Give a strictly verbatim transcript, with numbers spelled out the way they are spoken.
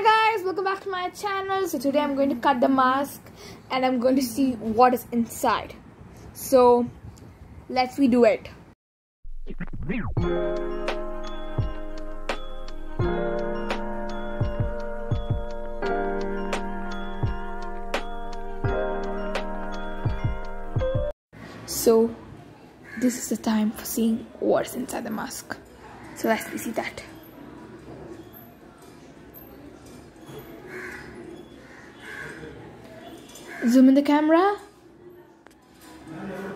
Hi guys, welcome back to my channel. So today I'm going to cut the mask and I'm going to see what is inside. So let's we do it. So this is the time for seeing what's inside the mask. So let's see that. Zoom in the camera.